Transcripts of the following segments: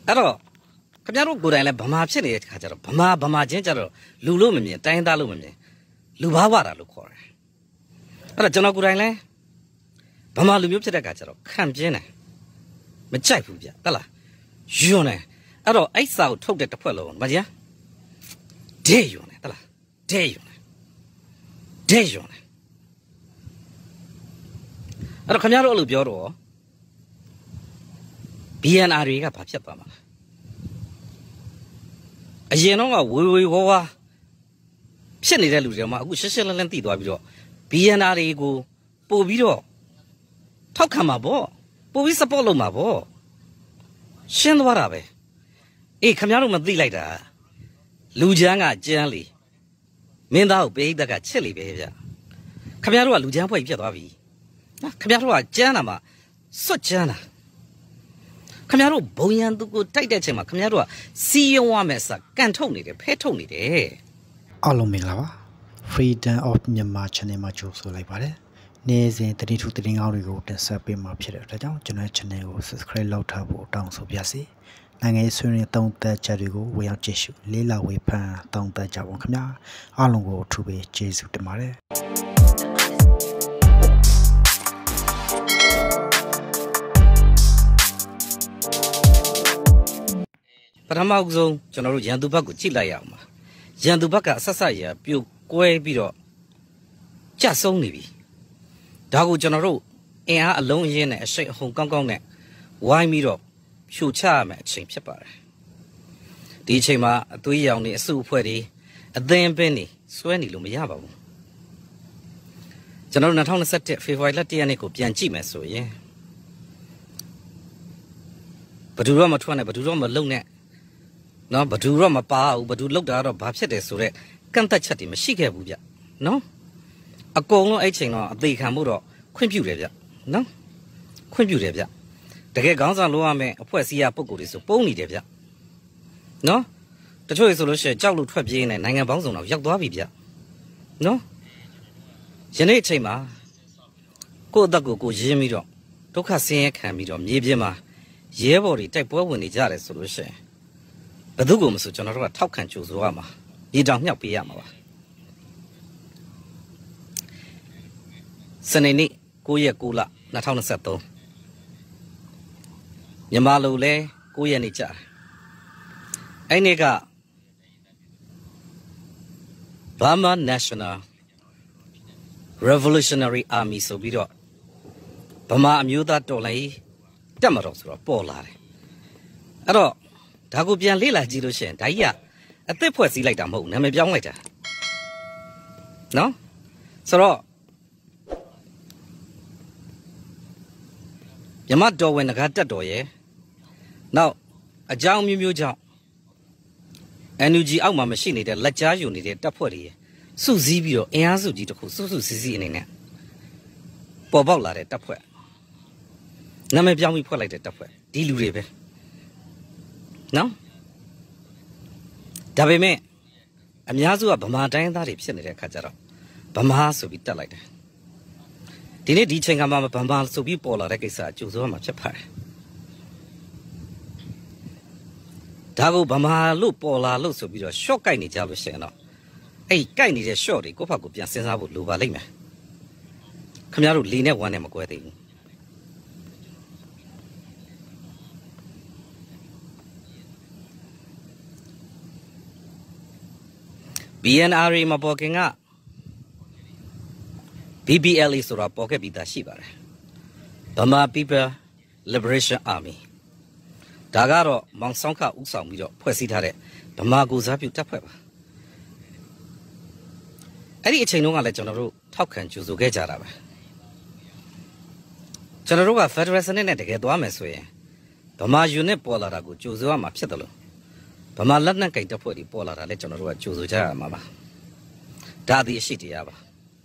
알아. 그냥로 고라인래 범합치네 가자로 범아 진짜로 루로면 따인다로면 루바와라로 코래. 알아 전화 고라인래 범아 루မျိုးဖြစ်တဲ့ 가자로 칸진네. မကြိုက်ဘူးဗျတလားယွန်းနေအဲ့တော့အိုက်စာကိုထုတ်တဲ့တစ်ဖွဲ့လုံးမကြီးဒဲယွန်းနေတလားဒဲယွန်းနေအဲ့တော့ခင်ဗျားတို့အဲ့လိုပြောတော့ BNR တွေကဘာဖြစ်သွားမှာလဲအရင်တော့ကဝေဝါဖြစ်နေတဲ့လူတွေမှာအခုရှင်းရှင်းလင်းလင်းသိသွားပြီးတော့ BNR တွေကိုပို့ပြီးတော့ထောက်ခံမှာပေါ့ပို့ပြီး support လုပ်မှာပေါ့ရှင်းသွားတာပဲအေးခင်ဗျားတို့မသိလိုက်တာလူချမ်းကကြမ်းလေမင်းသားကိုပိဋကချစ်လေပဲဗျခင်ဗျားတို့ကလူချမ်းဖွဲ့ဖြစ်သွားပြီနော်ခင်ဗျားတို့ကကြမ်းတာမှစွတ်ကြမ်းတာခင်ဗျားတို့ဘုံရန်သူကိုတိုက်တဲ့ချိန်မှာခင်ဗျားတို့ကစီးရုံးရမယ်စကန်ထုတ်နေတယ်ဖဲထုတ်နေတယ်အားလုံးမင်္ဂလာပါ Freedom of Myanmar Channel မှာကြိုဆိုလိုက်ပါတယ်နေ့စဉ်တတိထူတရင်ကောင်းတွေကိုတင်ဆက်ပေးမှာဖြစ်တဲ့အတွက်ကြောင့်ကျွန်တော် channel ကို subscribe လုပ်ထားဖို့တောင်းဆိုပါစီနိုင်ငံရေးဆွေးနွေးသုံးသပ်ချက်တွေကိုဝင်ရောက်ကြည့်ရှုလေးလာဝေဖန်သုံးသပ်ကြပါခင်ဗျာအားလုံးကိုအထူးပဲကျေးဇူးတင်ပါတယ်ပထမဆုံးကျွန်တော်တို့ရန်သူဘက်ကိုကြည့်လိုက်ရအောင်ပါရန်သူဘက်ကအဆက်ဆက်ရပြိုကွဲပြီးတော့ကြဆုံးနေပြီဒါကိုကျွန်တော်တို့အင်အားအလုံးအရင်းနဲ့အရှိန်အဟုန်ကောင်းကောင်းနဲ့ဝိုင်းပြီးတော့ဖြိုချရမယ်အချိန်ဖြစ်ပါတယ်ဒီအချိန်မှာအသွေးရောင်တွေအစုအဖွဲ့တွေအသင်းပင်းတွေစွဲနေလို့မရပါဘူးကျွန်တော်တို့2021ဖေဖော်ဝါရီလ1ရက်နေ့ကိုပြန်ကြည့်မယ်ဆိုရင်ဘယ်သူတော့မထွက်နဲ့ဘယ်သူတော့မလုံနဲ့နော်ဘယ်သူတော့မပါဘူးဘယ်သူလောက်တာတော့ဘာဖြစ်တယ်ဆိုတော့ကန့်သက်ချက်တွေမရှိခဲ့ဘူးဗျနော်အကုန်လုံးအဲ့ချိန်တော့အသေးခံမှုတော့ခွင့်ပြုတယ်ဗျနော်ခွင့်ပြုတယ်ဗျတကယ်ခေါင်းဆောင်လို့ရမယ်အဖွဲ့အစည်းရပုံကိုယ်တွေဆိုပုံနေတယ်ဗျနော်တချို့ဆိုလို့ရှိရင်ကြောက်လို့ထွက်ပြေးနေနိုင်ငံပေါင်းစုံတော့ရောက်သွားပြီဗျနော်ယနေ့အချိန်မှာကိုယ့်အသက်ကိုရင်းပြီးတော့ဒုက္ခဆင်းရဲခံပြီးတော့မြေပြင်မှာရဲဘော်တွေတိုက်ပွဲဝင်နေကြတယ်ဆိုလို့ရှိရင်ဘယ်သူကိုမဆိုကျွန်တော်တို့ကထောက်ခံကြိုဆိုရမှာရေတောင်မြောက်ပေးရမှာပါစနေနေ့9ရက်9လ2023မြန်မာလူလဲ9ရက်နေ့ကြာအဲ့နေ့က Burma National Revolutionary Army ဆိုပြီးတော့ဗမာအမျိုးသားတော်လှန်ရေးတက်မတော်ဆိုတော့ပေါ်လာတယ်အဲ့တော့ဒါကိုပြန်လေ့လာကြည့်လို့ရှိရင်ဒါကြီးကအသစ်ဖွဲ့စည်းလိုက်တာမဟုတ်နာမည်ပြောင်းလိုက်တာနော်ဆိုတော့မြမတော်ဝင်ငကားတက်တော်ရဲ့နောက်အကြောင်းမျိုးကြောင့် NUG အောက်မှာမရှိနေတဲ့လက်ကြားယူနေတဲ့တပ်ဖွဲ့တွေစုစည်းပြီးတော့အင်အားစုကြီးတစ်ခုစုစည်းအနေနဲ့ပေါ်ပေါက်လာတဲ့တပ်ဖွဲ့နာမည်ပြောင်းပြီးဖွဲ့လိုက်တဲ့တပ်ဖွဲ့ဒီလူတွေပဲနော်ဒါပေမဲ့အများစုကဗမာတိုင်းသားတွေဖြစ်နေတဲ့အခါကျတော့ဗမာဆိုပြီးတက်လိုက်တယ်ဒီနေ့ဒီချိန်ကမှဗမာဆိုပြီးပေါ်လာတဲ့ကိစ္စအကျိုးဆုံးမှဖြစ်ပါတယ်ဒါကိုဗမာလို့ပေါ်လာလို့ဆိုပြီးတော့ short ကိုက်နေကြလို့ရှိရင်တော့အဲ့ကိုက်နေတဲ့ short တွေကိုယ့်ဘက်ကိုပြန်စဉ်းစားဖို့လိုပါလိမ့်မယ်ခင်ဗျားတို့လီနဲ့ဝမ်းနဲ့မကွဲသေးဘူးBNR မှာပေါ်ခင်က BBLA ဆိုတာပေါ်ခဲ့ပြီးသားရှိပါတယ် Burma People Liberation Army ဒါကတော့မောင်ဆောင်ခဥဆောင်ပြီးတော့ဖွဲ့စည်းထားတဲ့ဗမာကိုစားပြုတပ်ဖွဲ့ပါအဲ့ဒီအချိန်တုန်းကလည်းကျွန်တော်တို့ထောက်ခံကြိုဆိုခဲ့ကြတာပဲကျွန်တော်တို့က Federal စနစ်နဲ့တကယ်သွားမယ်ဆိုရင်ဗမာ unit ပေါ်လာတာကိုကြိုဆိုရမှာဖြစ်တယ်လို့ဗမာလက်နက်ကိုင်တပ်ဖွဲ့တွေပေါ်လာတာလည်းကျွန်တော်တို့ကကြိုဆိုကြရမှာပါဒါဒီအရှိတရားပါ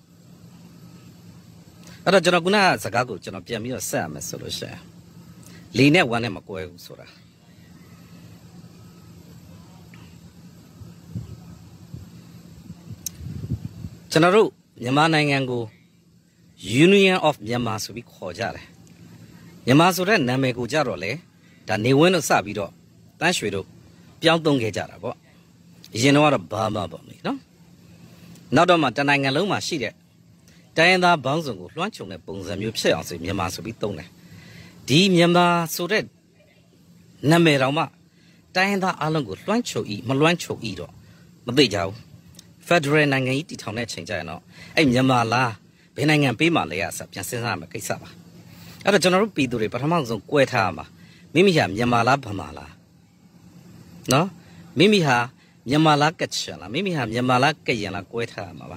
အဲ့တော့ကျွန်တော်ခုနကစကားကိုကျွန်တော်ပြန်ပြီးတော့ဆက်ရမယ်ဆိုလို့ရှိရင်လီနဲ့ဝမ်းနဲ့မကွဲဘူးဆိုတာကျွန်တော်တို့မြန်မာနိုင်ငံကို Union of Myanmar ဆိုပြီးခေါ်ကြတယ်မြန်မာဆိုတဲ့နာမည်ကိုကြတော့လေဒါနေဝင်းလို့စပြီးတော့တ单水路标东给家了不？以前的话都爸妈不没喏，那到嘛在那个路嘛是的，但那帮助我乱穷的本身有偏样子，面嘛是比东的，第面嘛说的那没让嘛，但那阿龙个乱穷伊，没乱穷伊了，没对着。Federal 那个一地方的情况喏，哎面嘛啦，别那个别嘛来啊，是偏身上嘛给啥吧？啊，这那路比多的，把他们从怪他嘛，明明下面嘛啦不嘛啦，喏，明明下。面嘛拉个吃了，明明还面嘛拉个人了怪他嘛吧？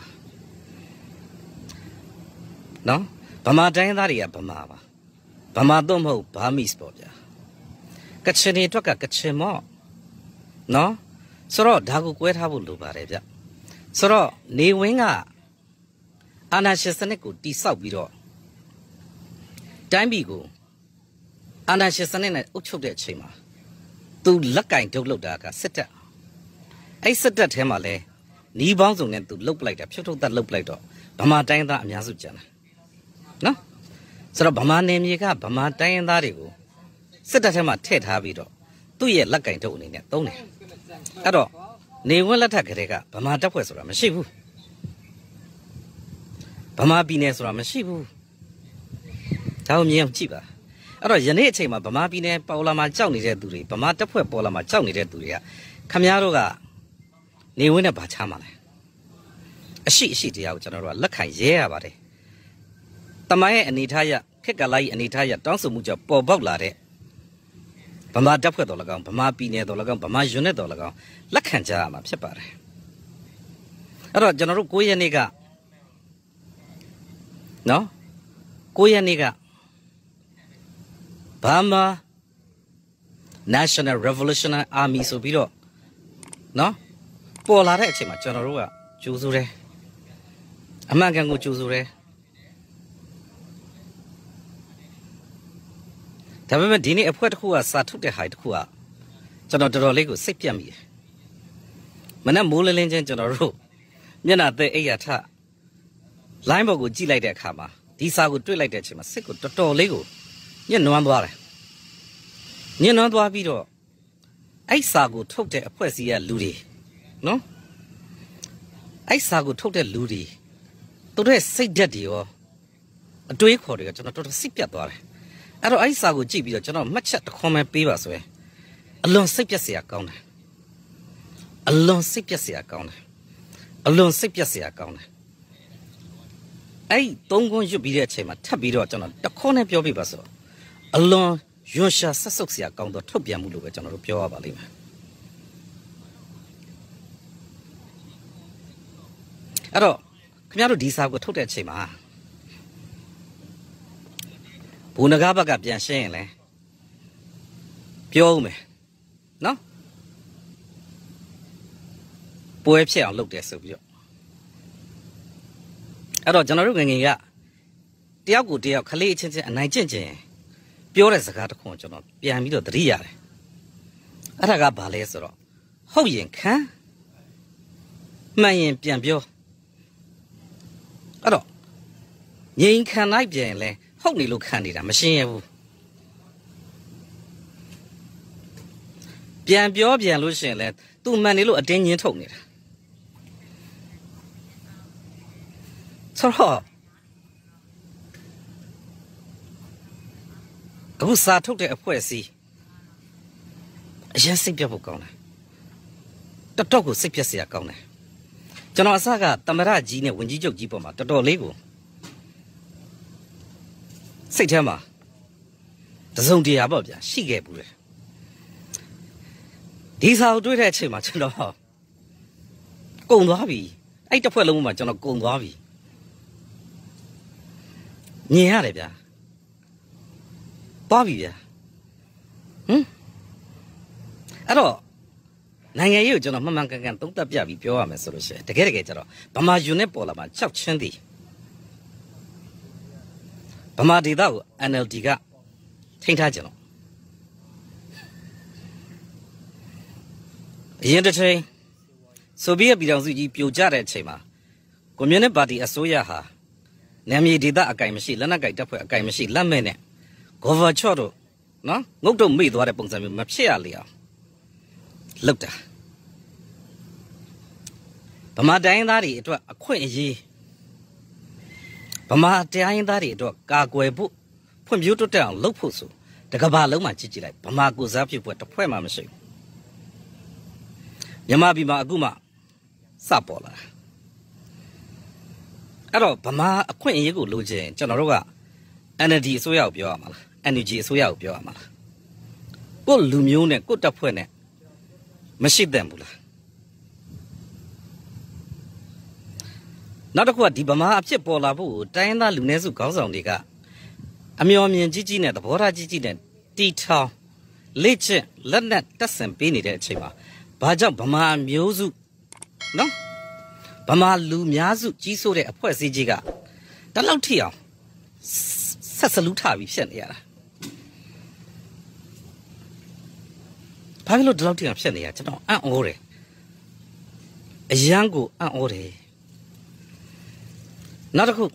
喏，爸妈在哪里呀？爸妈吧，爸妈都没爸米斯包呀。个吃呢，做个吃嘛，喏，所以大个怪他不路巴来着。所以你问啊，俺那些生那个地少比了，单比个，俺那些生那屋出的吃嘛，都拉干都漏的个实的。哎，实在天嘛嘞，你帮助人都漏不来的，票头都漏不来的，爸妈答应他面数讲了，喏，所以爸妈那边个爸妈答应他的个，实在天嘛太他比着，都也拉干头呢，都呢，他说你问了他个这个，爸妈这会说了没媳妇，爸妈比呢说了没媳妇，他们也记吧。他说人家这嘛，爸妈比呢包了嘛叫你这肚里，爸妈这会包了嘛叫你这肚里啊，看伢罗个。你问那把差嘛嘞？是这样，就那说，拉看爷啊吧的。他妈也你他呀，开个来你他呀，当时木叫包包来的。爸妈这块到了讲，爸妈比呢到了讲，爸妈用呢到了讲，拉看家嘛，别把的。那就那说过年那个，喏，过年那个，爸妈 National Revolutionary Army 所比了，喏。ပေါ်လာတဲ့အချိန်မှာကျွန်တော်တို့ကကြိုးစိုးတယ်အမှန်ကန်ကိုကြိုးစိုးတယ်ဒါပေမဲ့ဒီနေ့အဖွဲ့တစ်ခုကစာထုတ်တဲ့ဟာတစ်ခုကကျွန်တော်တော်တော်လေးကိုစိတ်ပြတ်မိတယ်မနေ့မိုးလင်းလင်းချင်းကျွန်တော်တို့မျက်နှာသက်အိပ်ရထလိုင်းဘော်ကိုကြည့်လိုက်တဲ့အခါမှာဒီစာကိုတွေ့လိုက်တဲ့အချိန်မှာစိတ်ကိုတော်တော်လေးကိုညှဉ်းနှွမ်းသွားတယ်ညှဉ်းနှွမ်းသွားပြီးတော့အဲ့စာကိုထုတ်တဲ့အဖွဲ့အစည်းကလူတွေနော်အဲ့စာကိုထုတ်တဲ့လူတွေသူတို့ရဲ့စိတ်ဓာတ်တွေရောအတွေးခေါ်တွေကကျွန်တော်တော်တော်စိတ်ပြတ်သွားတယ်အဲ့တော့အဲ့စာကိုကြည့်ပြီးတော့ကျွန်တော်မှတ်ချက်တစ်ခွန်းပဲပေးပါဆိုရင်အလွန်စိတ်ပြတ်စရာကောင်းတယ်အလွန်စိတ်ပြတ်စရာကောင်းတယ်အလွန်စိတ်ပြတ်စရာကောင်းတယ်အဲ့သုံးခွန်းရွတ်ပြီးတဲ့အချိန်မှာထပ်ပြီးတော့ကျွန်တော်တစ်ခွန်းနဲ့ပြောပြပါဆိုအလွန်ရွှန်ရှာဆက်ဆုပ်စရာကောင်းတော့ထုတ်ပြန်မှုလို့ပဲကျွန်တော်တို့ပြောရပါလိမ့်မယ်အဲ့တော့ခင်ဗျားတို့ဒီစာကိုထုတ်တဲ့အချိန်မှာဘူနဂါဘက်ကပြန်ရှင်းရင်လဲပြောဦးမယ်နော်ပွဲဖြစ်အောင်လုပ်တယ်ဆိုပြီးတော့အဲ့တော့ကျွန်တော်တို့ငယ်ငယ်ကတယောက်ကိုတယောက်ခလေးအချင်းချင်းအနိုင်ကျင့်ကျင်ပြောတဲ့စကားတစ်ခုကျွန်တော်ပြန်ပြီးတော့သတိရတယ်အဲ့ဒါကဘာလဲဆိုတော့ဟုတ်ရင်ခံမှန်ရင်ပြန်ပြောအဲ့တော့ငြိမ်ခံလိုက်ပြန်လဲဟုတ်နေလို့ခံနေတာမရှင်းရဘူးပြန်ပြောပြန်လို့ရှိရင်လဲသူ့မှန်နေလို့အတင်းညင်းထုတ်နေတာဆိုတော့အခုစာထုတ်တဲ့အဖွဲ့အစည်းအရင်စိတ်ပြတ်ဖို့ကောင်းတယ်တော်တော်ကိုစိတ်ပြတ်စရာကောင်းတယ်ကျွန်တော်အစကတမရကြီးနဲ့ဝင်ကြီးချုပ်ကြီးပေါ်မှာတော်တော်လေးကိုစိတ်ထဲမှာတစုံတရာပေါ့ဗျာရှိခဲ့ဘူးလေဒီစာကိုတွေ့တဲ့အချိန်မှာကျွန်တော်ကုံသွားပြီအဲ့တစ်ဖွဲ့လုံးမှာကျွန်တော်ကုံသွားပြီမြင်ရတယ်ဗျာသွားပြီဗျာအဲ့တော့နိုင်ငံရေးကိုကျွန်တော်မှန်မှန်ကန်ကန်သုံးသပ်ပြပြီးပြောရမယ်ဆိုလို့ရှိရင်တကယ်ကျတော့ဗမာယူနဲ့ပေါ်လာမှာကြောက်ချင်းသည်ဗမာဒေသကို NLD ကထိန်းထားကြတော့အရင်တစ်ချိန်ဆိုဗီယက်ပြည်ထောင်စုကြီးပြိုကျတဲ့အချိန်မှာကွန်မြူနစ်ပါတီအစိုးရဟာနာမည်ဒေသအကင်မရှိလက်နက်ကိုင်တပ်ဖွဲ့အကင်မရှိလက်မဲ့နဲ့ဂေါ်ဗာချော့တို့နော်ငုတ်တုံမေ့သွားတဲ့ပုံစံမျိုးမဖြစ်ရလေအောင်လောက်တာဗမာတိုင်းသားတွေအတွက်အခွင့်အရေးဗမာတိုင်းသားတွေအတွက်ကာကွယ်ဖို့ဖွံ့ဖြိုးတိုးတက်အောင်လုပ်ဖို့ဆိုတကဘာလုံးမှာကြည့်ကြည့်လိုက်ဗမာကိုစားပြုတ်ပွဲတစ်ဖွဲ့မှမရှိဘူးမြန်မာပြည်မှာအခုမှစပေါ်လာအဲ့တော့ဗမာအခွင့်အရေးကိုလိုချင်ကျွန်တော်တို့က NLD အစိုးရကိုပြောရမှာလား NUG အစိုးရကိုပြောရမှာလားကိုလူမျိုးနဲ့ကိုတပ်ဖွဲ့နဲ့မရှိသင့်ဘူးလားနောက်တစ်ခုကဒီဗမာအဖြစ်ပေါ်လာဖို့တိုင်းရင်းသားလူနည်းစုခေါင်းဆောင်တွေကအမျှော်မြင်ကြီးကြီးနဲ့သဘောထားကြီးကြီးနဲ့တီထောင်လေ့ကျင့်လက်နက်တပ်ဆင်ပေးနေတဲ့အချိန်မှာဘာကြောင့်ဗမာမျိုးစုနော်ဗမာလူများစုကြီးစိုးတဲ့အဖွဲ့အစည်းကြီးကတလောက်ထိအောင်ဆက်စလူးထပြီးဖြစ်နေရတာဘာဖြစ်လို့ဒီလောက်ထိအောင်ဖြစ်နေရကျွန်တော်အံ့ဩတယ်အရန်ကိုအံ့ဩတယ်နောက်တစ်ခု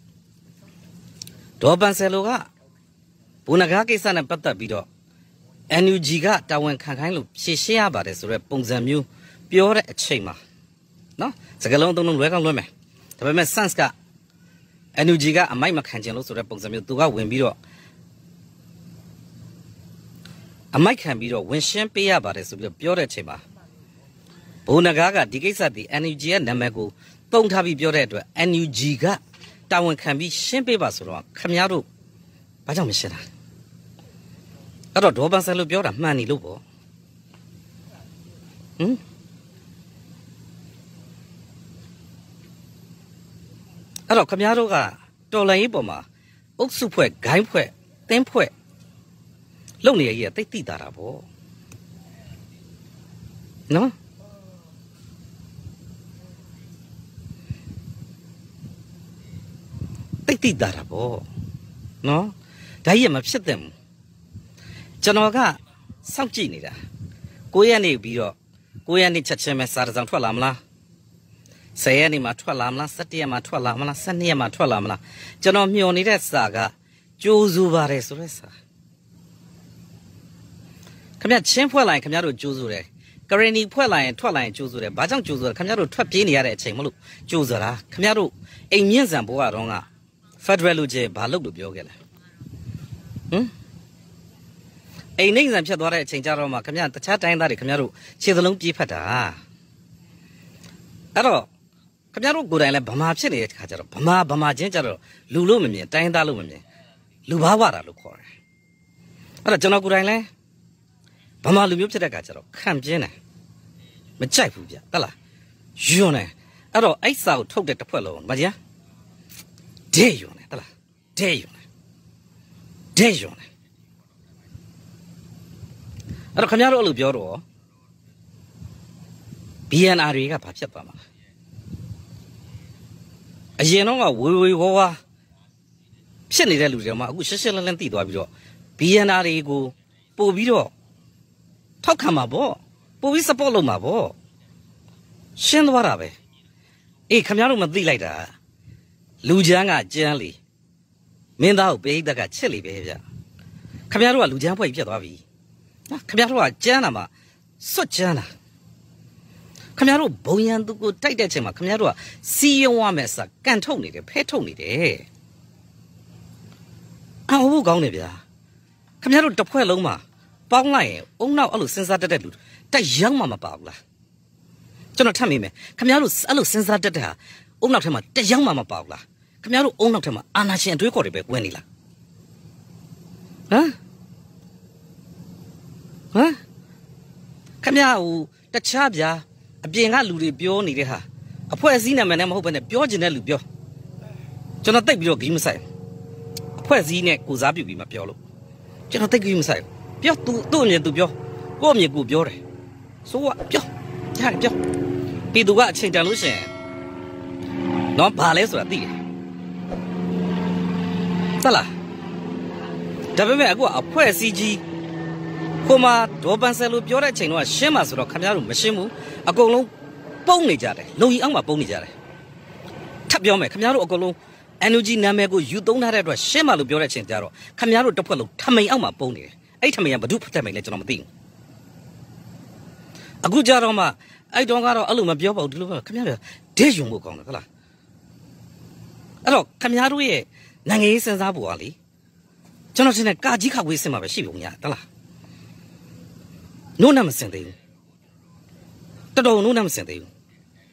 ဒေါ်ပန်ဆယ်လိုကဘူနဂါကိစ္စနဲ့ပတ်သက်ပြီးတော့ NUG ကတာဝန်ခံခိုင်းလို့ဖြေရှင်းရပါတယ်ဆိုတော့ပုံစံမျိုးပြောတဲ့အချိန်မှာနော်စကလုံးသုံးလုံးလွဲကောင်းလွဲမယ်ဒါပေမဲ့ sense က NUG ကအမိုက်မခံချင်လို့ဆိုတဲ့ပုံစံမျိုးသူကဝင်ပြီးတော့အမိုက်ခံပြီးတော့ဝင်ရှင်းပေးရပါတယ်ဆိုပြီးတော့ပြောတဲ့အချိန်မှာဘူနဂါကဒီကိစ္စဒီ NUG ရဲ့နာမည်ကိုတုံထားပြီးပြောတဲ့အတွက် NUG ကတာဝန်ခံပြီးရှင်းပေးပါဆိုတော့ခမရတို့ဘာကြောင့်မရှင်းတာအဲ့တော့ဒေါ်ပန်ဆယ်လို့ပြောတာမှန်နေလို့ပေါ့အဲ့တော့ခမရတို့ကတော်လိုင်းရေးပေါ်မှာအုပ်စုဖွဲ့ဂိုင်းဖွဲ့တင်းဖွဲ့လုံနေရကြီးကတိတ်တိတာတာပေါ့နော်တိတ်တိတာတာပေါ့နော်ဒါကြီးကမဖြစ်သင့်ဘူးကျွန်တော်ကစောင့်ကြည့်နေတာ9ရက်နေပြီးတော့9ရက်နေချက်ချင်းပဲစာတစောင်ထွက်လာမလား10ရက်နေမှာထွက်လာမလား17ရက်မှာထွက်လာမလား12ရက်မှာထွက်လာမလားကျွန်တော်မျှော်နေတဲ့စာကကြိုးစိုးပါတယ်ဆိုတဲ့စာခင်ဗျချင်းဖွဲ့လိုက်ခင်ဗျတို့ကြိုးစိုးတယ်ကရနီဖွဲ့လိုက်ရင်ထွက်လိုက်ရင်ကြိုးစိုးတယ်ဘာကြောင့်ကြိုးစိုးလဲခင်ဗျတို့ထွက်ပြေးနေရတဲ့အချိန်မလို့ကြိုးစိုးတာခင်ဗျတို့အိမ်မြင့်စံဘိုးကတော့ကFederal လို့ကျေဘာလို့ပြောခဲ့လဲအိမ်နှိမ့်စံဖြတ်သွားတဲ့အချိန်ကြတော့မှခင်ဗျတခြားတိုင်းသားတွေခင်ဗျတို့ခြေစလုံးပြေးဖတ်တာအဲ့တော့ခင်ဗျတို့ကိုယ်တိုင်လည်းဗမာဖြစ်နေတဲ့ခါကျတော့ဗမာချင်းကြတော့လူလို့မမြင်တိုင်းသားလို့မမြင်လူဘာဝတာလို့ခေါ်တယ်အဲ့တော့ကျွန်တော်ကိုယ်တိုင်လည်းဗမာလူမျိုးဖြစ်တဲ့ခါကျတော့ခံပြင်းတယ်မကြိုက်ဘူးဗျဟုတ်လားယွန်းတယ်အဲ့တော့အဲ့စာကိုထုတ်တဲ့တစ်ဖွဲ့လုံးမကြီးဒဲယွန်းတယ်ဟုတ်လားဒဲယွန်းတယ်အဲ့တော့ခင်ဗျားတို့အဲ့လိုပြောတော့ BNR တွေကဘာဖြစ်သွားမှာလဲအရင်တော့ကဝေဝါဖြစ်နေတဲ့လူတွေမှအခုရှက်ရှက်လန်းလန်းသိသွားပြီးတော့ BNR တွေကိုပို့ပြီးတော့ထောက်ခံမှာပေါ့ပို့ပြီး support လုပ်မှာပေါ့ရှင်းသွားတာပဲအေးခင်ဗျားတို့မသိလိုက်တာလူချမ်းကကြမ်းလေမင်းသားကိုပိဋကချစ်လေပဲဗျခင်ဗျားတို့ကလူချမ်းဖွဲ့ပြီးပြတ်သွားပြီနော်ခင်ဗျားတို့ကကြမ်းတာမှစွတ်ကြမ်းတာခင်ဗျားတို့ဘုံရန်သူကိုတိုက်တဲ့ချိန်မှာခင်ဗျားတို့ကစီယုံရမယ်စကန်ထုတ်နေတယ်ဖဲထုတ်နေတယ်အော်ဟုတ်ကောင်းတယ်ဗျာခင်ဗျားတို့တစ်ဖွဲ့လုံးမှာပေါင်းလိုက်ရင်အုံနောက်အဲ့လိုစဉ်းစားတတ်တဲ့လူတိုက်ရောက်မှမပါဘူးလားကျွန်တော်ထပ်မိမယ်ခင်ဗျားတို့အဲ့လိုစဉ်းစားတတ်တဲ့ဟာအုံနောက်ထဲမှာတက်ရောက်မှမပါဘူးလားခင်ဗျားတို့အုံနောက်ထဲမှာအာနာရှင်အတွေးခေါ်တွေပဲဝင်နေလားခင်ဗျားဟိုတခြားဗျာအပြင်ကလူတွေပြောနေတဲ့ဟာအဖွဲ့အစည်းနာမည်နဲ့မဟုတ်ဘဲနဲ့ပြောကျင်တဲ့လူပြောကျွန်တော်တိတ်ပြီးတော့ဂီးမဆိုင်အဖွဲ့အစည်းနဲ့ကိုစားပြုပြီးမပြောလို့ကျွန်တော်တိတ်ဂီးမဆိုင်ပြောသူ့အမြင်သူပြောကိုယ့်အမြင်ကိုပြောတယ်ဆိုကပြောကြားပြောပြည်သူကအချိန်တန်လို့ရှိရင်တော့ဘာလဲဆိုတာသိတယ်သလားဒါပေမဲ့အခုကအဖွဲ့အစည်းကြီးကိုမဒေါ်ပန်ဆယ်လိုပြောတဲ့အချိန်တော့ရှင်းမှာဆိုတော့ခင်ဗျားတို့မရှင်းဘူးအကုန်လုံးပုံနေကြတယ်လုံကြီးအောက်မှာပုံနေကြတယ်ထပ်ပြောမယ်ခင်ဗျားတို့အကုန်လုံး NUG နာမည်ကိုယူသုံးထားတဲ့အတွက်ရှင်းမှာလို့ပြောတဲ့အချိန်ကျတော့ခင်ဗျားတို့တစ်ဖွဲ့လုံးထမိန်အောက်မှာပုံနေတယ်အဲ့ထမိန်ကဘဒုဖတ်ထမိန်လဲကျွန်တော်မသိဘူးအခုကြတော့မှအဲ့တော့ကတော့အဲ့လိုမပြောပါဘူးဒီလိုပဲခင်ဗျားတို့ဒဲယုံဖို့ကောင်းတယ်ဟုတ်လားအဲ့တော့ခင်ဗျားတို့ရဲ့နိုင်ငံရေးစဉ်းစားဖို့ကလေကျွန်တော်ထင်တယ်ကာကြီးခါဝေးစင်မှာပဲရှိပုံညာဟုတ်လားနို့နဲ့မစင်သေးဘူးတော်တော်နို့နဲ့မစင်သေးဘူး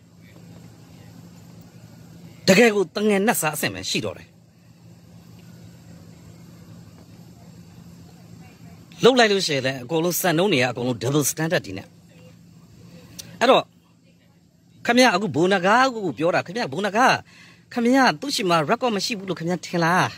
တကယ်ကိုတငယ်နဲ့စားအဆင်ပဲရှိတော့တယ်လှုပ်လိုက်လို့ရှိရင်လည်းအကုန်လုံးစံနှုန်းတွေကအကုန်လုံး double standard ဒီနဲ့အဲ့တော့ခမရအခုဘုံနဂါကိုပြောတာခမရဘုံနဂါခမရသူ့ရှိမှာ record မရှိဘူးလို့ခမရထင်လား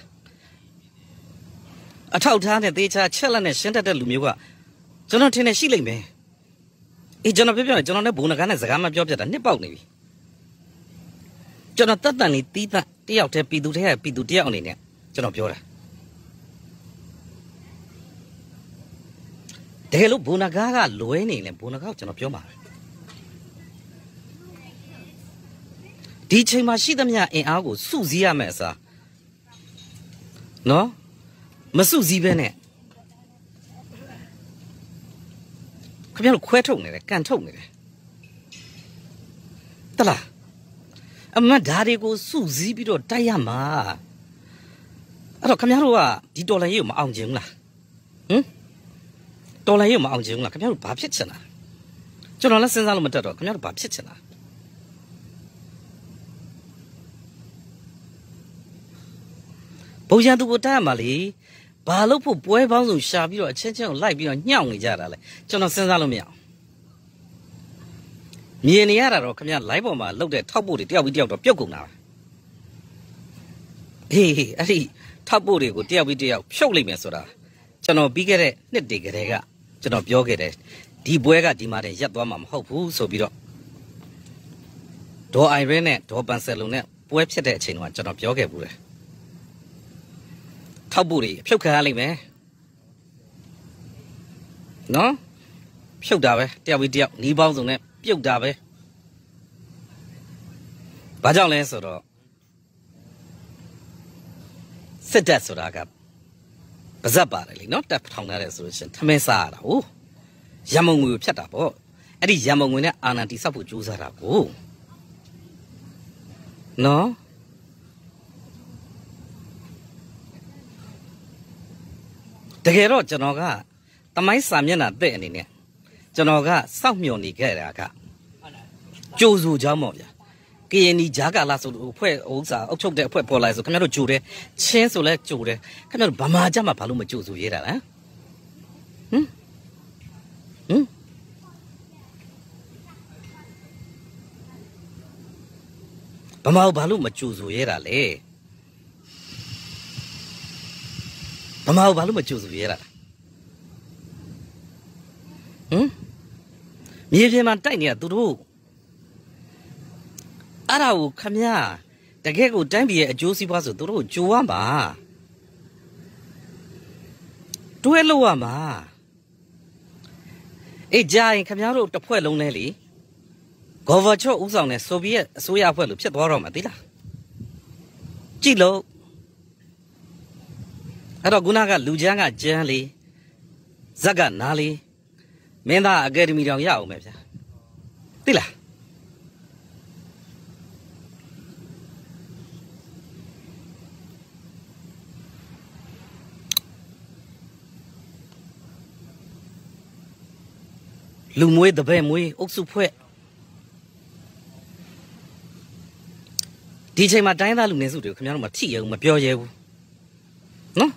အထောက်ထားနဲ့သေချာချက်လက်နဲ့ရှင်းတတ်တဲ့လူမျိုးကကျွန်တော်ထင်တယ်ရှိလိမ့်မယ်အေးကျွန်တော်ပြောကျွန်တော်လည်းဘုံနဂါနဲ့စကားမပြောပြတာနှစ်ပေါက်နေပြီကျွန်တော်တတ်တန်လေးတီးတတ်တယောက်တည်းပြည်သူတယောက်အနေနဲ့ကျွန်တော်ပြောတာတကယ်လို့ဘုံနဂါကလွဲနေလဲဘုံနဂါကိုကျွန်တော်ပြောမှာဒီချိန်မှာရှိသမျှအင်အားကိုစုစည်းရမယ်အစားနော်မစုစည်းပဲနဲ့ခင်ဗျားတို့ခွဲထုတ်နေတယ်ကန်ထုတ်နေတယ်တလားအမတ်ဓာတွေကိုစုစည်းပြီးတော့တိုက်ရမှာအဲ့တော့ခင်ဗျားတို့ကဒီတော်လန်ရေးကိုမအောင်ချင်ဘူးလားဟမ်တော်လန်ရေးကိုမအောင်ချင်ဘူးလားခင်ဗျားတို့ဘာဖြစ်ချင်တာကျွန်တော်လည်းစဉ်းစားလို့မတတ်တော့ခင်ဗျားတို့ဘာဖြစ်ချင်တာဘုံရန်သူကိုတိုက်ရမှာလေဘာလို့ဖို့ပွဲပေါင်းစုံရှာပြီးတော့အချင်းချင်းကိုလိုက်ပြီးတော့ညှောက်နေကြတာလဲကျွန်တော်စဉ်းစားလို့မရအောင်မြင်နေရတာတော့ခင်ဗျား live ပေါ်မှာလှုပ်တဲ့ထောက်ပို့တွေတယောက်ပြီးတယောက်တော့ပြုတ်ကုန်တာပဲဟေးအဲ့ဒီထောက်ပို့တွေကိုတယောက်ပြီးတယောက်ဖြုတ်လိုက်မယ်ဆိုတာကျွန်တော်ပြီးခဲ့တဲ့နှစ်တည်းကတည်းကကျွန်တော်ပြောခဲ့တယ်ဒီပွဲကဒီမှာတည်းရက်သွားမှာမဟုတ်ဘူးဆိုပြီးတော့ဒေါ်အိုင်ရဲနဲ့ဒေါ်ပန်ဆယ်လုံနဲ့ပွဲဖြစ်တဲ့အချိန်တုန်းကကျွန်တော်ပြောခဲ့ဘူးတယ်ထောက်ပို့တွေဖြုတ်ခံရလိမ့်မယ်နော်ဖြုတ်တာပဲတယောက်ပြီးတယောက်နီးပေါင်းစုံနဲ့ပြုတ်တာပဲဘာကြောင့်လဲဆိုတော့စစ်တပ်ဆိုတာကပါဇက်ပါတယ်လေနော်တက်ထောင်ထားတယ်ဆိုလို့ရှင်ထမင်းစားရတာဟုတ်ရမုံငွေကိုဖြတ်တာပေါ့အဲ့ဒီရမုံငွေနဲ့အာဏာတိဆောက်ဖို့ကြိုးစားတာကိုနော်တကယ်တော့ကျွန်တော်ကတမိုင်းစာမျက်နှာတဲ့အနေနဲ့ကျွန်တော်ကစောင့်မျှော်နေခဲ့တာကကြိုးစုကြောင်းပေါ့ဗျာကရင်နီဂျာကာလာဆိုလို့အဖွဲ့ဥစ္စာအုပ်ချုပ်တဲ့အဖွဲ့ပေါ်လာဆိုခင်ဗျားတို့ကြိုတယ်ချင်းဆိုလဲကြိုတယ်ခင်ဗျားတို့ဗမာကြမှာဘာလို့မကြိုစုရဲတာလဲဗမာဘာလို့မကြိုစုရဲတာလဲဗမာဘာလို့မကြိုစုရဲတာမြေပြင်မှာတိုက်နေတာသူတို့အဲ့ဒါကိုခမရတကယ်ကိုတိုင်းပြည်ရဲ့အကျိုးစီးပွားဆိုသူတို့ကြိုးရမှာတွဲလို့ရမှာအေးကြရင်ခမရတို့တစ်ဖွဲ့လုံးလဲလေဂေါ်ဗာချော့ဦးဆောင်တဲ့ဆိုဗီယက်အစိုးရအဖွဲ့လို့ဖြစ်သွားတော့မှာသိလားကြည့်လို့အဲ့တော့ခုနကလူချမ်းကကျန်းလေဇက်ကနားလေမင်းသားအကယ်ဒမီတောင်ရအောင်ပဲဗျာသိလားလူမွေးတပည့်မွေးအုပ်စုဖွဲ့ဒီချိန်မှာတိုင်းသားလူနေစုတွေကိုခင်ဗျားတို့မထိရဘူးမပြောရဲဘူးနော်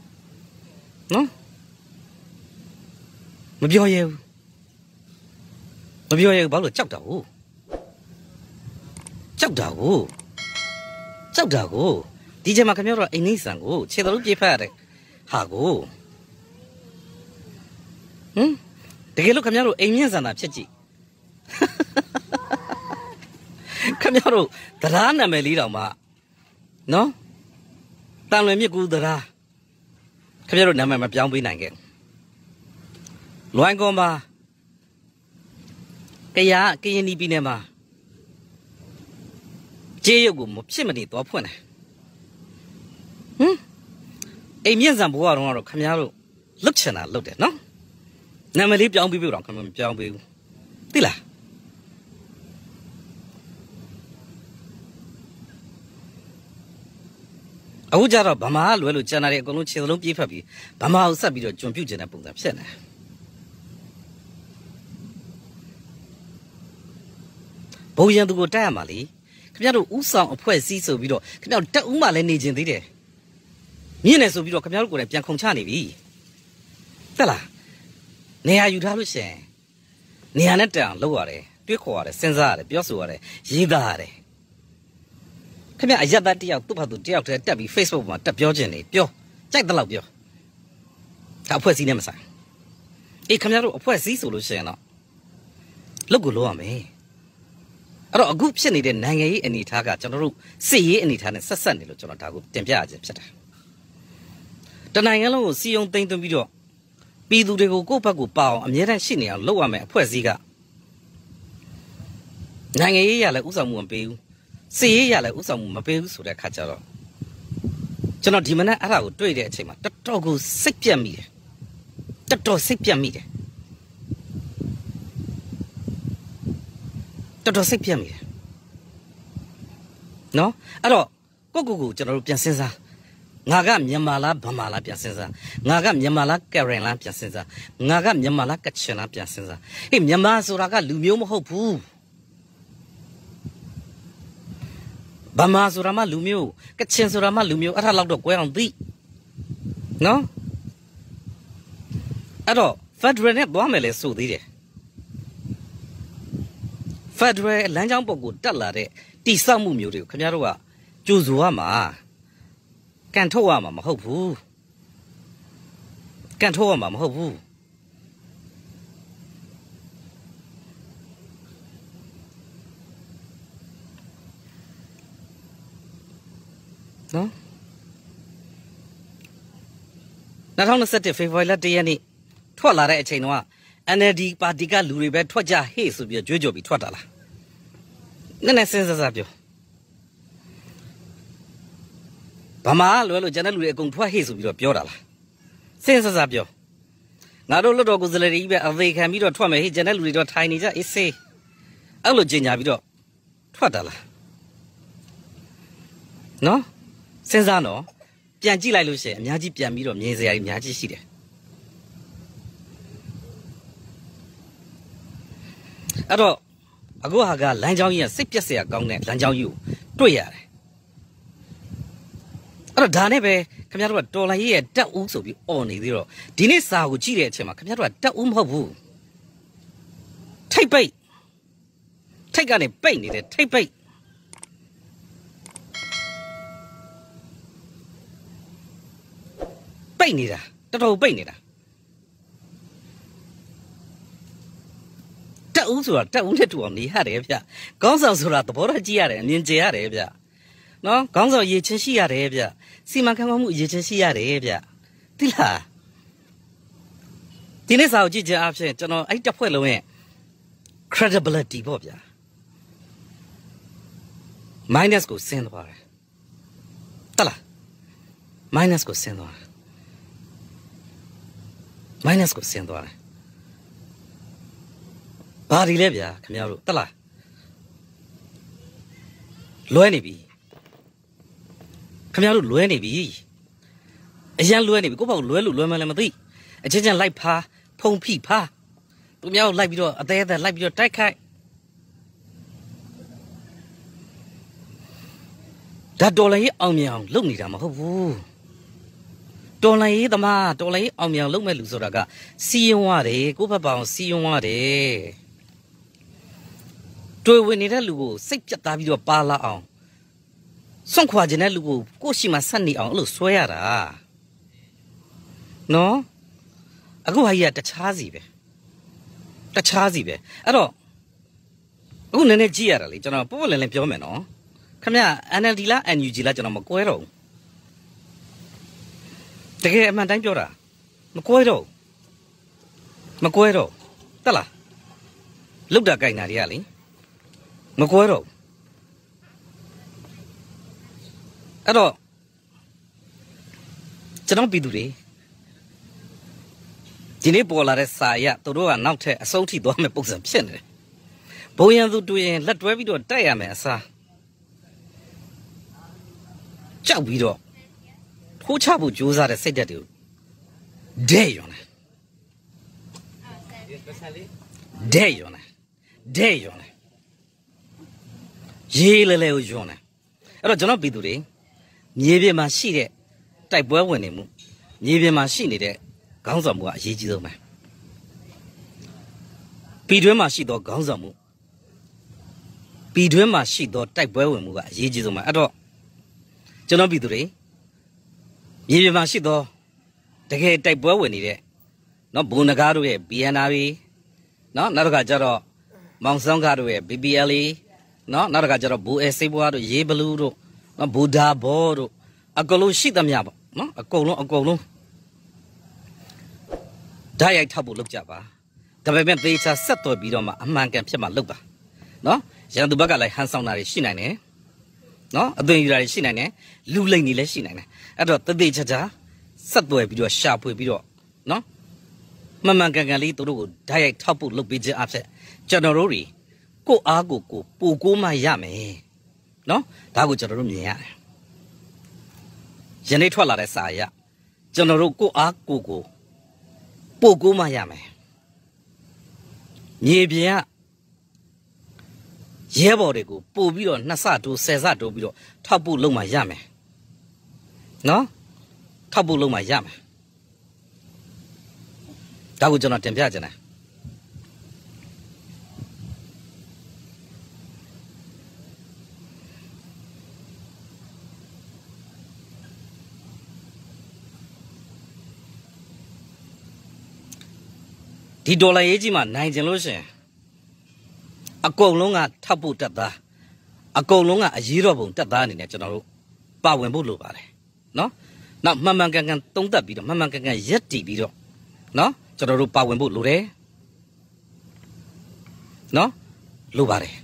မပြောရဲဘူးဘာလို့ကြောက်တာကိုဒီချိန်မှာခင်ဗျားတို့အိမ်နေဆန်ကိုခြေတော်ပြေးဖက်ရတယ်ဟာကိုတကယ်လို့ခင်ဗျားတို့အိမ်မြင့်ဆန်တာဖြစ်ကြည့်ခင်ဗျားတို့တရားနာမည်လေးတောင်မှနော်တန်လွင်မြစ်ကူတရားခင်ဗျားတို့နာမည်မပြောင်းပေးနိုင်ခဲ့လွိုင်းကုန်းမှာကရင်နီပြည်နယ်မှာကျေးရုပ်ကိုမဖြစ်မနေတော့ဖွင့်တယ်အိမ်မြင့်ဆန်ဘိုးကတော့ခင်ဗျားတို့လွတ်ချင်တာလွတ်တယ်နော်နာမည်လေးပြောင်းပြီးပြီတော့ခင်ဗျားမပြောင်းပေးဘူးသိလားအခုကြတော့ဗမာလွယ်လို့ကျန်တာတွေအကုန်လုံးခြေစလုံးပြေးဖက်ပြီးဗမာကိုဆက်ပြီးတော့ကျွန်ပြုတ်ကျင်တဲ့ပုံစံဖြစ်နေဘုံရန်သူကိုတိုက်ရမှာလေခင်ဗျားတို့ဥဆောင်အဖွဲ့စည်းဆိုပြီးတော့ခင်ဗျားတို့တက်ဦးမှလည်းနေကျင်သေးတယ်မြင့်နေဆိုပြီးတော့ခင်ဗျားတို့ကိုလည်းပြန်ခုန်ချနေပြီတက်လားနေရာယူထားလို့ရှင်နေရာနဲ့တန်လောက်ရတယ်တွေးခေါ်ရတယ်စဉ်းစားရတယ်ပြောဆိုရတယ်ရေးသားရတယ်ခင်ဗျာအရက်သားတယောက်သူ့ဘာသူတယောက်တည်းတက်ပြီး Facebook မှာတက်ပြောခြင်းနေပြောကြိုက်တဲ့လောက်ပြောဒါအဖွဲ့စည်းနဲ့မဆိုင်အေးခင်ဗျားတို့အဖွဲ့စည်းဆိုလို့ရှင်တော့လုပ်ကိုလုပ်ရမယ်အဲ့တော့အခုဖြစ်နေတဲ့နိုင်ငံရေးအနေအထားကကျွန်တော်တို့စစ်ရေးအနေအထားနဲ့ဆက်ဆက်နေလို့ကျွန်တော်ဒါကိုတင်ပြရခြင်းဖြစ်တာတနိုင်ငံလုံးကိုစီယုံသိမ်းသွင်းပြီးတော့ပြည်သူတွေကိုကိုယ့်ဘက်ကိုပါအောင်အမြဲတမ်းရှိနေအောင်လုပ်ရမယ်အဖွဲ့အစည်းကနိုင်ငံရေးရလည်းဥဆောင်မှုမပေးဘူးစစ်ရေးရလည်းဥဆောင်မှုမပေးဘူးဆိုတဲ့အခါကျတော့ကျွန်တော်ဒီမနက်အဲ့ဒါကိုတွေ့တဲ့အချိန်မှာတော်တော်ကိုစိတ်ပြတ်မိတယ်တော်တော်စိတ်ပြတ်မိတယ်တော်တော်စိတ်ပြတ်မိတယ်နော်အဲ့တော့ကိုကျွန်တော်တို့ပြန်စဉ်းစားငါကမြန်မာလားဗမာလားပြန်စဉ်းစားငါကမြန်မာလားကရင်လားပြန်စဉ်းစားငါကမြန်မာလားကချင်လားပြန်စဉ်းစားဟေးမြန်မာဆိုတာကလူမျိုးမဟုတ်ဘူးဗမာဆိုတာမှလူမျိုးကချင်ဆိုတာမှလူမျိုးအဲ့ဒါလောက်တော့ကွဲအောင်သိနော်အဲ့တော့ Federal နဲ့သွားမယ်လေဆိုသေးတယ်Federal လမ်းကြောင်းပေါ်ကိုတက်လာတဲ့တိဆောက်မှုမျိုးတွေကိုခင်ဗျားတို့ကကြိုးဆိုရမှာကန်ထုတ်ရမှာမဟုတ်ဘူးကန်ထုတ်ရမှာမဟုတ်ဘူးနော်2021 ဖေဖော်ဝါရီလ1ရက်နေ့ထွက်လာတဲ့အချိန်တုန်းက NLD ပါတီကလူတွေပဲထွက်ကြဟေ့ဆိုပြီးကြွေးကြော်ပြီးထွက်တာလားနည်းနည်းစဉ်းစားပြောဗမာလွယ်လို့ကျန်တဲ့လူတွေအကုန်ထွက်ဟေ့ဆိုပြီးတော့ပြောတာလားစဉ်းစားပြောငါတို့လွတ်တော်ကိုယ်စားလှယ်တွေပဲအသေးခံပြီးတော့ထွက်မယ်ဟေ့ကျန်တဲ့လူတွေတော့ထိုင်နေကြအေးစေးအဲ့လိုကြင်ညာပြီးတော့ထွက်တာလားနော်စဉ်းစားနော်ပြန်ကြည့်လိုက်လို့ရှိရင်အများကြီးပြန်ပြီးတော့မြင်စရာကြီးအများကြီးရှိတယ်အဲ့တော့အခုဟာကလမ်းကြောင်းကြီးကစိတ်ပြက်စရာကောင်းတဲ့လမ်းကြောင်းကြီးကိုတွေ့ရတယ်အဲ့တော့ဒါနဲ့ပဲခင်ဗျားတို့ကတော်လိုင်းရဲ့တက်ဦးဆိုပြီးអော်နေသေးတော့ဒီနေ့စာကိုကြည့်တဲ့အချိန်မှာခင်ဗျားတို့ကတက်ဦးမဟုတ်ဘူးထိတ်ပိတ်ထိတ်ကနေပိတ်နေတယ်ထိတ်ပိတ်ပိတ်နေတာတော်တော်ပိတ်နေတာတက်ဦးဆိုတာတက်ဦးနဲ့တူအောင်နေရတယ်ဗျခေါင်းဆောင်ဆိုတာသဘောထားကြည့်ရတယ်အမြင်ကျရတယ်ဗျနော်ခေါင်းဆောင်ရည်ချင်းရှိရတယ်ဗျစီမံခန့်ခွဲမှုရည်ချင်းရှိရတယ်ဗျသိလားဒီနေ့စာကိုကြည့်ကြအားဖြင့်ကျွန်တော်အဲ့တစ်ဖွဲ့လုံးရဲ့ credibility ပေါ့ဗျာ minus ကိုဆင်းသွားတယ်တလား minus ကိုဆင်းသွားတယ် minus ကိုဆင်းသွားတယ်ဘာဒီလဲဗျာခင်ဗျားတို့တလားလွဲနေပြီခင်ဗျားတို့လွဲနေပြီအရန်လွဲနေပြီကိုယ့်ဘောက်လွဲလို့လွဲမှလည်းမသိအချင်းချင်းလိုက်ဖားဖုံဖိဖားသူများကိုလိုက်ပြီးတော့အသေးအသေးလိုက်ပြီးတော့တိုက်ခိုက်ဒါတော်လည်းအောင်မြင်အောင်လုပ်နေတာမဟုတ်ဘူးတော်လိုင်းရေးသမားတော်လိုင်းရေးအောင်မြောင်လုပ်မဲ့လူဆိုတာကစီယုံရတယ်ကိုယ့်ဘက်ပေါအောင်စီယုံရတယ်တွေ့ဝင်နေတဲ့လူကိုစိတ်ပြတ်သားပြီးတော့ပါလာအောင်စွန့်ခွာခြင်းတဲ့လူကိုကိုယ့်ရှိမှဆက်နေအောင်အဲ့လိုဆွဲရတာနော်အခုဟာကြီးကတခြားစီပဲအဲ့တော့အခုနည်းနည်းကြည့်ရတာလေကျွန်တော်ပို့လင်းပြောမယ်နော်ခင်ဗျ NLD လား NUG လားကျွန်တော်မကွဲတော့ဘူးတကယ်အမှန်တိုင်းပြောတာမကွဲတော့တက်လားလုတ်တာကြိုင်တာတွေကလေမကွဲတော့အဲ့တော့ကျွန်တော်ပြည်သူတွေဒီနေ့ပေါ်လာတဲ့စာရသူတို့ကနောက်ထပ်အဆုံးထိသွားမဲ့ပုံစံဖြစ်နေတယ်ဘုံရန်သူတွေ့ရင်လက်တွဲပြီးတော့တိုက်ရမယ်အစားကြောက်ပြီးတော့ထိုးချဖို့ကြိုးစားတဲ့စိတ်ဓာတ်တွေကိုဒဲရွံတယ်ဒဲရွံတယ်ရေးလဲကိုရွံတယ်အဲ့တော့ကျွန်တော်ပြည်သူတွေမြေပြင်မှာရှိတဲ့တိုက်ပွဲဝင်နေမှုမြေပြင်မှာရှိနေတဲ့ခေါင်းဆောင်မှုကအရေးကြီးဆုံးပဲပြည်တွင်းမှာရှိသောခေါင်းဆောင်မှုပြည်တွင်းမှာရှိသောတိုက်ပွဲဝင်မှုကအရေးကြီးဆုံးပဲအဲ့တော့ကျွန်တော်ပြည်သူတွေမြေပြင်မှာရှိသောတကယ်တိုက်ပွဲဝင်နေတဲ့နော်ဘုံနဂါတို့ရဲ့ BNR နော်နောက်တစ်ခါကျတော့မောင်ဆောင်ကားတို့ရဲ့ BPL နော်နောက်တစ်ခါကျတော့ဘူအဲစိတ်ဘွားတို့ရေးဘလူးတို့နော်ဘူဒါဘောတို့အကုန်လုံးရှိသမျှပေါ့နော်အကုန်လုံးဓာတ်ရိုက်ထောက်ဖို့လုပ်ကြပါဒါပေမဲ့သေချာဆက်တော်ပြီးတော့မှအမှန်ကန်ဖြစ်မှလုပ်ပါနော်ရန်သူဘက်ကလည်းဟန်ဆောင်တာတွေရှိနိုင်တယ်နော်အသွင်ယူတာတွေရှိနိုင်တယ်လူလိမ့်နေလည်းရှိနိုင်တယ်အဲ့တော့သေချာဆက်သွယ်ပြီးတော့ရှာဖွေပြီးတော့နော်မှန်ကန်လေးတို့ကိုဓာတ်ရိုက်ထောက်ဖို့လုပ်ပေးခြင်းအဖြစ်ကျွန်တော်တို့တွေကိုအားကိုပိုကိုမှရမယ်နော်ဒါကိုကျွန်တော်တို့မြင်ရတယ်ယနေ့ထွက်လာတဲ့စာအရကျွန်တော်တို့ကိုအားကိုပိုကိုမှရမယ်မြေပြင်ကရဲဘော်တွေကိုပို့ပြီးတော့2ဆတိုး10ဆတိုးပြီးတော့ထောက်ဖို့လုပ်မှရမယ်နော်ထောက်ဖို့လုပ်မှရမယ်ဒါကိုကျွန်တော်တင်ပြချင်တယ်ဒီဒေါ်လာရေးကြီးမှာနိုင်ကြလို့ရှင်အကုန်လုံးကထောက်ဖို့တက်သားအကုန်လုံးကအရေးတော်ပုံတက်သားအနေနဲ့ကျွန်တော်တို့ပါဝင်ဖို့လိုပါတယ်နော်နောက်မှန်ကန်သုံးသပ်ပြီးတော့မှန်ကန်ရက်တည်ပြီးတော့နော်ကျွန်တော်တို့ပါဝင်ဖို့လိုတယ်နော်လိုပါတယ်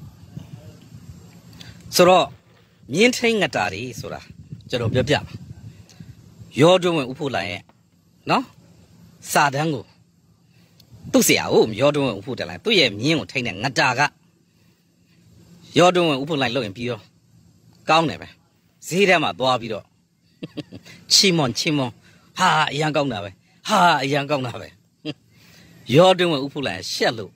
ဆိုတော့မြင်းထိန်ငတာတွေဆိုတာကျွန်တော်ပြောပြပါရောတွင်းဝင်ဥဖို့လိုင်းရဲ့နော်စာတန်းကိုသူ့ဆရာကိုရောတွင်းဝင်ဥဖို့တက်လိုက်သူ့ရဲ့မြင်းကိုထိန်တဲ့ငတာကရောတွင်းဝင်ဥဖို့လိုင်းလုပ်ရင်ပြီးတော့ကောင်းတယ်ပဲဈေးထဲမှာသွားပြီးတော့ချီမွန်ဟာအရန်ကောင်းတာပဲရောတွင်းဝင်ဥဖို့လိုင်းရှက်လို့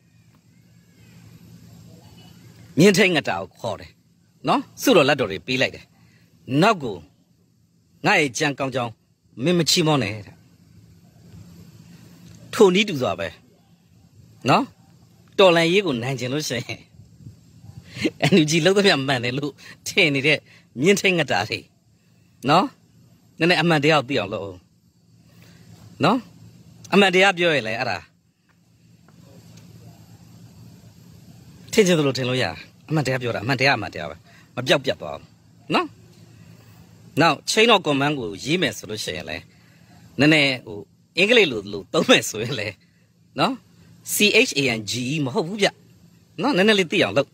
မြင်းထိန်ငတာကိုခေါ်တယ်နော်စုတော်လက်တော်တွေပေးလိုက်တယ်နောက်ကိုငါ့ရဲ့ကြံကောင်းကြောင်းမင်းမချီမောနဲ့တဲ့ထိုနည်းတူစွာပဲနော်တော်လန်ရေးကိုနိုင်ကျင်လို့ရှိရင်NUG လောက်သမျှမှန်တယ်လို့ထင်နေတဲ့မြင်းထိန်ငတာတွေနော်နည်းနည်းအမှန်တရားကိုသိအောင်လုပ်အောင်နော်အမှန်တရားပြောရလေအဲ့ဒါထင်ချင်တယ်လို့ထင်လို့ရအမှန်တရားပြောတာအမှန်တရားပဲမပြောက်ပြတ်သွားအောင်နော်နောက် chain of command ကိုရေးမယ်ဆိုလို့ရှိရင်လေနည်းနည်းဟိုအင်္ဂလိပ်လိုသုံးမယ်ဆိုရင်လေနော် CHANGE မဟုတ်ဘူးဗျနော်နည်းနည်းလေးသိအောင်လုပ်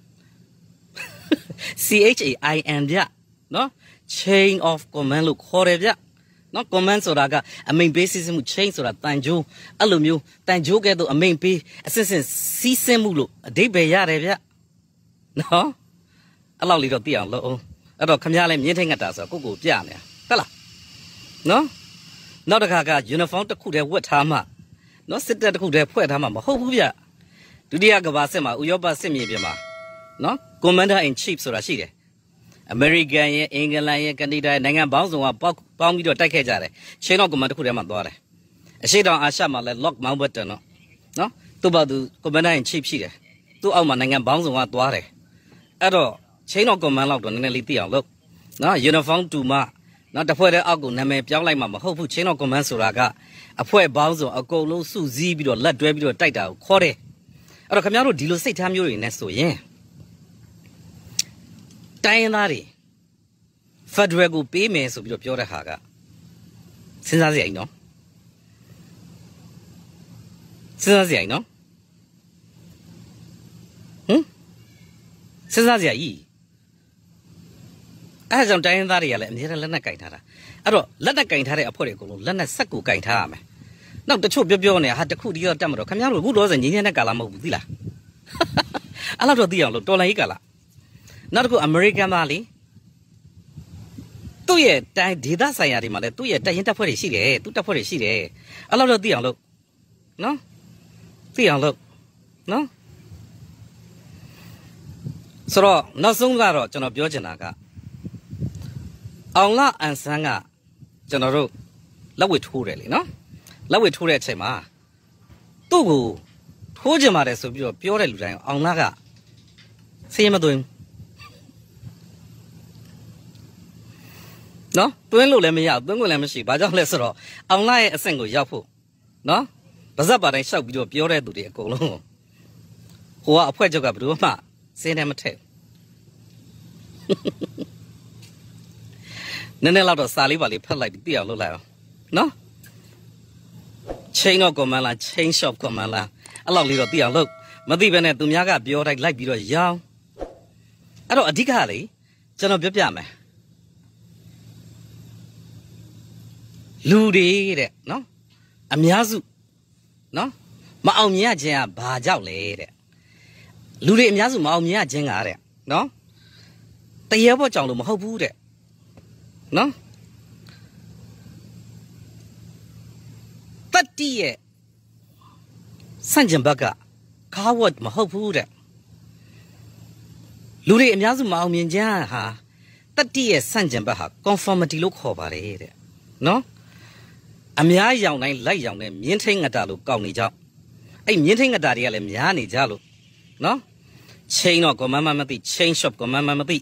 CHAIN ဗျနော် chain of command လို့ခေါ်တယ်ဗျနော် command ဆိုတာကအမိန်ပေးစီးဆင်းမှု chain ဆိုတာတန်ကြိုးအဲ့လိုမျိုးတန်ကြိုးကဲတော့အမိန်ပေးအစစ်စစ်စီးဆင်းမှုလို့အဓိပ္ပာယ်ရတယ်ဗျနော်အဲ့လောက်လေးတော့သိအောင်လုပ်အောင်အဲ့တော့ခမရလဲမြင်းထိန်ငတ်တာဆိုတော့ကိုပြနေတာဟုတ်လားနော်နောက်တစ်ခါက uniform တစ်ခုတည်းဝတ်ထားမှနော်စစ်တပ်တစ်ခုတည်းဖွဲ့ထားမှမဟုတ်ဘူးဗျဒုတိယကမ္ဘာစစ်မှာဥရောပစစ်မြေပြင်မှာနော် commander in chief ဆိုတာရှိတယ် American ရဲ့အင်္ဂလန်ရဲ့ကနေဒါရဲ့နိုင်ငံပေါင်းစုံကပေါင်းပြီးတော့တိုက်ခဲ့ကြတယ် chain of command တစ်ခုတည်းမှသွားတယ်အရှိတောင်အာရှမှာလဲ Lock Mountbatten နော်သူ့ဘာသူ commander in chief ရှိတယ်သူ့အောက်မှာနိုင်ငံပေါင်းစုံကသွားတယ်အဲ့တော့ chain of command လောက်တော့နည်းနည်းလေးသိအောင်လုပ်နော် uniform တူမှနော်တစ်ဖွဲ့တည်းအောက်ကိုနာမည်ပြောင်းလိုက်မှမဟုတ်ဘူး chain of command ဆိုတာကအဖွဲ့ပေါင်းစုံအကုန်လုံးစုစည်းပြီးတော့လက်တွဲပြီးတော့တိုက်တာကိုခေါ်တယ်အဲ့တော့ခင်ဗျားတို့ဒီလိုစိတ်ထားမျိုးတွေနဲ့ဆိုရင်တိုင်းရင်းသားတွေ Federal ကိုပေးမယ်ဆိုပြီးတော့ပြောတဲ့ဟာကစဉ်းစားစရာကြီးနော်စဉ်းစားစရာကြီးနော်စဉ်းစားစရာကြီးအဲ့ဒါကြောင့်တိုင်းရင်းသားတွေကလည်းအများနဲ့လက်နက်ကင်ထားတာအဲ့တော့လက်နက်ကင်ထားတဲ့အဖွဲ့တွေအကုန်လုံးလက်နက်ဆက်ကိုကင်ထားရမယ်နောက်တချို့ပြောနေဟာတခုတည်းတော့တက်မတော့ခင်ဗျားတို့အခုတော့ဆိုငင်းနေတဲ့ကာလမဟုတ်ဘူးသိလား阿拉说这样了，多了一个了。那这个 American 嘛哩，都也在地大山呀的嘛嘞，都也在人家破的系列，都在破的系列。阿拉说这样了，喏，这样了，喏。所以，那送来了，就那标准那个。အောင်လာအန်ဆန်းကကျွန်တော်တို့လက်ဝဲထိုးတယ်လေနော်လက်ဝဲထိုးတဲ့အချိန်မှာသူ့ကိုထိုးကြမှာတယ်ဆိုပြီးတော့ပြောတဲ့လူတိုင်းအောင်လာကစေးမသွင်းနော်သွင်းလို့လည်းမရသွင်းကိုလည်းမရှိဘာကြောင့်လဲဆိုတော့အောင်လာရဲ့အဆင့်ကိုရောက်ဖို့နော်ဗဇက်ပါတိုင်းရှောက်ပြီးတော့ပြောတဲ့သူတွေအကုန်လုံးဟိုကအဖွဲချုပ်ကဘယ်လိုမှစေးနေမထည့်နည်းနည်းတော့စာလေးပါလေးဖတ်လိုက်ပြီးသိအောင်လုပ်လိုက်အောင်နော် chain of command လား chain shop command လားအဲ့လောက်လေးတော့သိအောင်လုပ်မသိဘဲနဲ့သူများကပြောတိုင်းလိုက်ပြီးတော့ရောင်းအဲ့တော့အဓိကလေကျွန်တော်ပြောပြမယ်လူတွေတဲ့နော်အများစုနော်မအောင်မြင်ရခြင်းကဘာကြောင့်လဲတဲ့လူတွေအများစုမအောင်မြင်ရခြင်းကတဲ့နော်တရားပေါ်ကြောင့်လို့မဟုတ်ဘူးတဲ့နော်တတိရဲ့စန့်ကျင်ဘက်ကကားဝတ်မဟုတ်ဘူးတဲ့လူတွေအများစုမအောင်မြင်ကြဟာတတိရဲ့စန့်ကျင်ဘက်ဟာ conformity လို့ခေါ်ပါတယ်တဲ့နော်အများရောင်တိုင်းလိုက်ရောင်တဲ့မြင်းထိန်ငတာလို့ကောက်နေကြအဲ့မြင်းထိန်ငတာတွေကလည်းများနေကြလို့နော် chain တော့ command မသိ chain shop command မသိ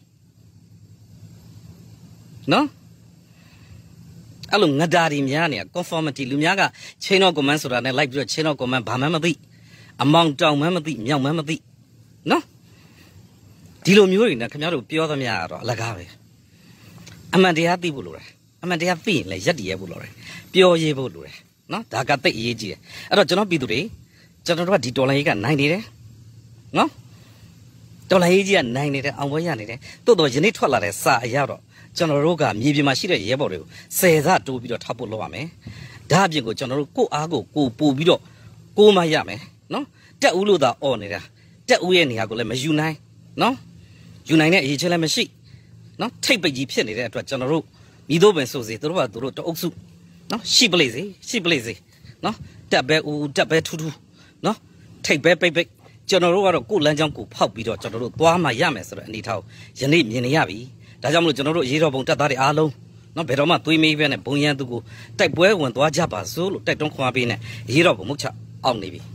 နော်အဲ့လိုငဒါတွေများနေ conformity လူများက chain of command ဆိုတာနဲ့လိုက်ပြီးတော့ chain of command ဘာမှမသိအမောင်တောင်မှမသိမြောက်မှမသိနော်ဒီလိုမျိုးတွေနဲ့ခင်ဗျားတို့ပြောသမျှကတော့အလကားပဲအမှန်တရားသိဖို့လိုတယ်အမှန်တရားသိရင်လည်းရက်တည်ရဖို့လိုတယ်ပြောရေးဖို့လိုတယ်နော်ဒါကသိအရေးကြီးတယ်အဲ့တော့ကျွန်တော်ပြည်သူတွေကျွန်တော်တို့ကဒီတော်လိုင်းရေးကနိုင်နေတယ်နော်တော်လိုင်းရေးကြီးကနိုင်နေတယ်အောင်ပွဲရနေတယ်တိုးတော့ယနေ့ထွက်လာတဲ့စာအရတော့ကျွန်တော်တို့ကမြေပြင်မှာရှိတဲ့ရဲဘော်တွေကို10ဆတိုးပြီးတော့ထောက်ဖို့လုပ်ရမယ်ဒါအပြင်ကိုကျွန်တော်တို့ကိုအားကိုပို့ပြီးတော့ကိုမရမယ်နော်တက်ဦးလို့သာអော်နေတာတက်ဦးရဲ့နေရာကိုလည်းမယူနိုင်နော်ယူနိုင်တဲ့အရေးချင်းလည်းမရှိနော်ထိတ်ပိတ်ကြီးဖြစ်နေတဲ့အတွက်ကျွန်တော်တို့မိတို့ပင်ဆိုစီတို့ကတို့တအုပ်စုနော်ရှိပလိစေနော်တက်ပဲဦးတက်ပဲထူးနော်ထိတ်ပဲပိတ်ကျွန်တော်တို့ကတော့ကိုလမ်းကြောင်းကိုဖောက်ပြီးတော့ကျွန်တော်တို့သွားမှရမယ်ဆိုတဲ့အနေထားကိုယနေ့မြင်နေရပြီဒါကြောင့်မလို့ကျွန်တော်တို့ရေတော်ဘုံတက်သားတွေအားလုံးနော်ဘယ်တော့မှသွေးမေးပဲနဲ့ဘုံရန်သူကိုတိုက်ပွဲဝင်သွားကြပါစို့လို့တိုက်တွန်းခွာပေးနေရေတော်ဘုံမုတ်ချအောင်နေပြီ